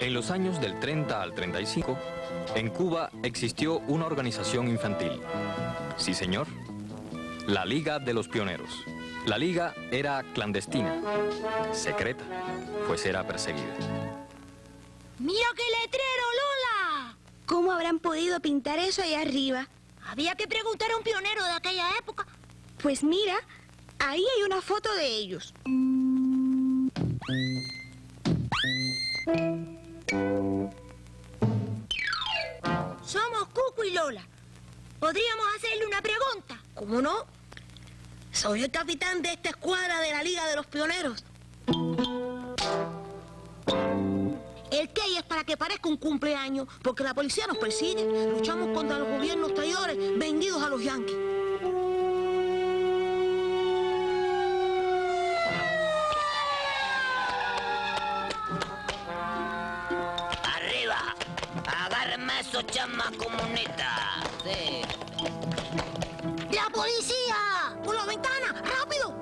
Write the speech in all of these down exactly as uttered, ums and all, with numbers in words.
En los años del treinta al treinta y cinco, en Cuba existió una organización infantil. Sí, señor. La Liga de los Pioneros. La Liga era clandestina, secreta, pues era perseguida. ¡Mira qué letrero, Lola! ¿Cómo habrán podido pintar eso ahí arriba? Había que preguntar a un pionero de aquella época. Pues mira, ahí hay una foto de ellos. Somos Cuco y Lola. ¿Podríamos hacerle una pregunta? ¿Cómo no? Soy el capitán de esta escuadra de la Liga de los Pioneros. El Key es para que parezca un cumpleaños, porque la policía nos persigue. Luchamos contra los gobiernos traidores vendidos a los yanquis. ¡Arriba! ¡Agárrenme esos chamas comunistas! Sí. ¡La policía! ¡Por la ventana! ¡Rápido!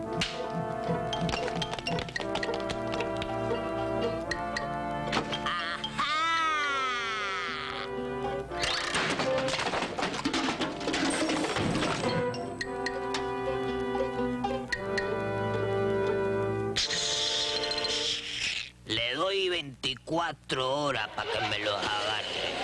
Le doy veinticuatro horas para que me los agarre.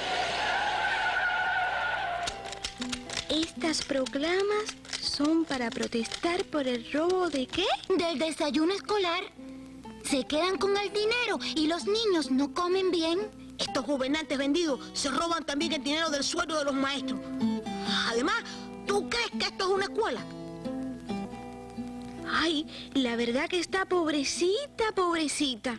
Estas proclamas son para protestar por el robo de ¿qué? Del desayuno escolar. Se quedan con el dinero y los niños no comen bien. Estos gobernantes vendidos se roban también el dinero del sueldo de los maestros. Además, ¿tú crees que esto es una escuela? Ay, la verdad que está pobrecita, pobrecita.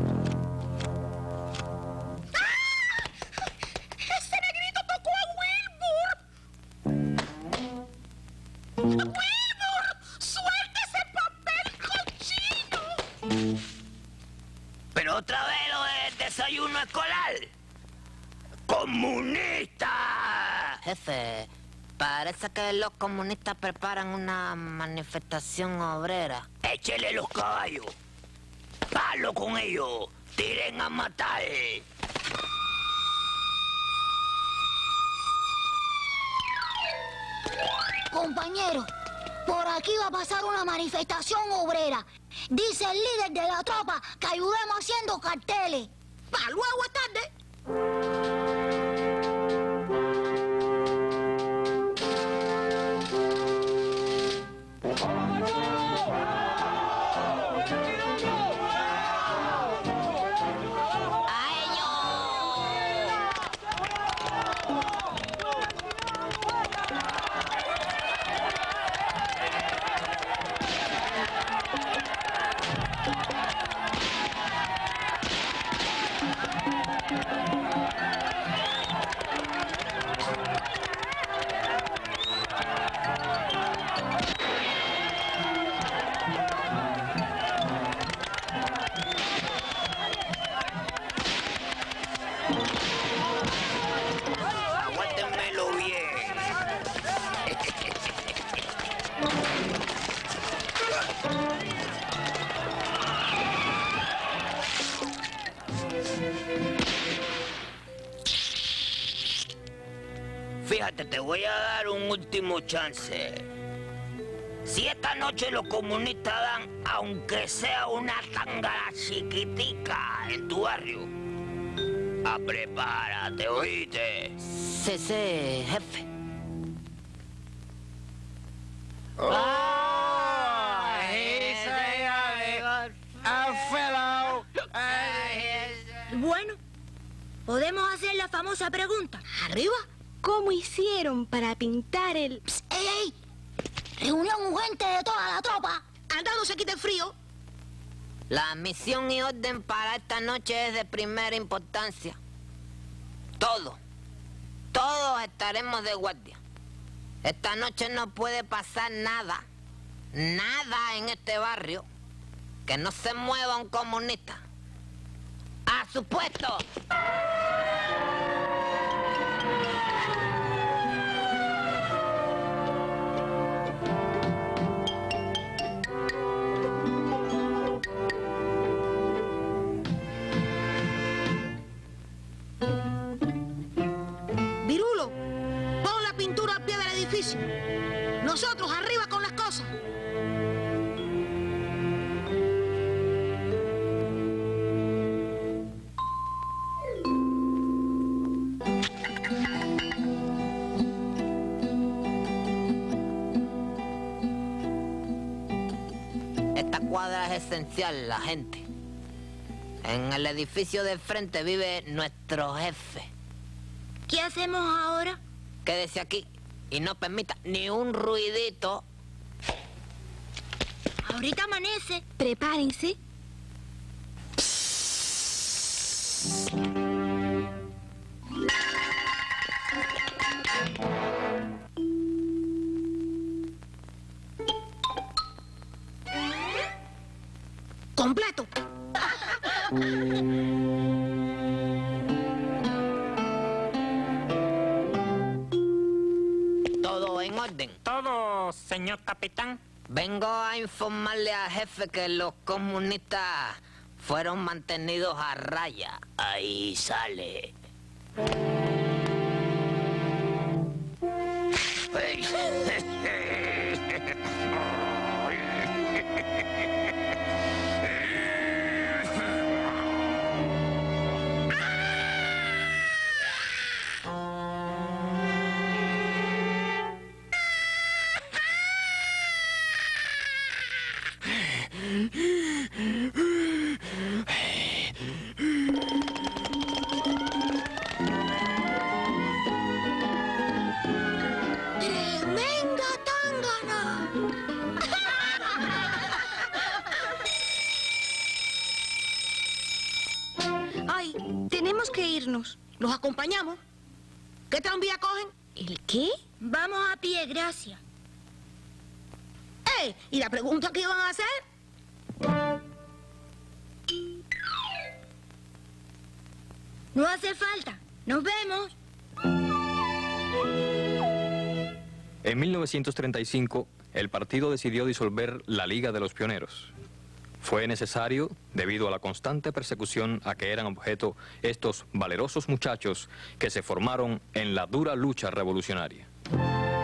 ¡Ese negrito tocó a Wilbur! ¡Wilbur! ¡Suelta ese papel cochino! Pero otra vez lo del desayuno escolar. ¡Comunista! Jefe, parece que los comunistas preparan una manifestación obrera. Échele los caballos. Palo con ellos. Tiren a matar. Compañero, por aquí va a pasar una manifestación obrera. Dice el líder de la tropa que ayudemos haciendo carteles. ¡Pa' luego es tarde! Aguántenmelo bien. Fíjate, te voy a dar un último chance. Si esta noche los comunistas dan, aunque sea una tangana chiquitica en tu barrio, a prepárate, ¿oíste? Sí, sí, jefe. Oh, he's a, a fellow. Bueno, podemos hacer la famosa pregunta. ¿Arriba? ¿Cómo hicieron para pintar el...? Psst, ¡ey, ey! Reunión urgente de toda la tropa. Anda, no se quite el frío. La misión y orden para esta noche es de primera importancia. Todos, todos estaremos de guardia. Esta noche no puede pasar nada, nada en este barrio que no se mueva un comunista. ¡A su puesto! cuadra es esencial, la gente. En el edificio de frente vive nuestro jefe. ¿Qué hacemos ahora? Quédese aquí y no permita ni un ruidito. Ahorita amanece. Prepárense. Completo. Todo en orden. Todo, señor capitán. Vengo a informarle al jefe que los comunistas fueron mantenidos a raya. Ahí sale. ¡Tremenda tángana! Ay, tenemos que irnos. ¿Los acompañamos? ¿Qué tranvía cogen? ¿El qué? Vamos a pie, gracias. ¡Ey! ¿Y la pregunta que iban a hacer? No hace falta. Nos vemos. En mil novecientos treinta y cinco, el partido decidió disolver la Liga de los Pioneros. Fue necesario debido a la constante persecución a que eran objeto estos valerosos muchachos que se formaron en la dura lucha revolucionaria.